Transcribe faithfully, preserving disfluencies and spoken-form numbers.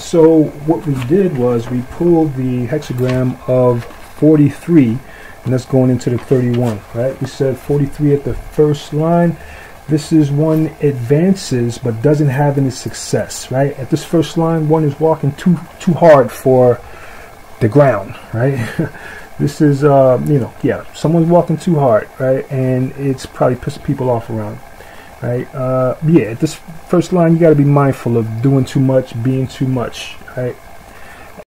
So what we did was we pulled the hexagram of forty-three, and that's going into the thirty-one, right? We said forty-three at the first line. This is one advances but doesn't have any success, right? At this first line, one is walking too too hard for the ground, right? This is, uh, you know, yeah, someone's walking too hard, right? And it's probably pissing people off around, right? Uh, yeah, at this first line, you got to be mindful of doing too much, being too much, right?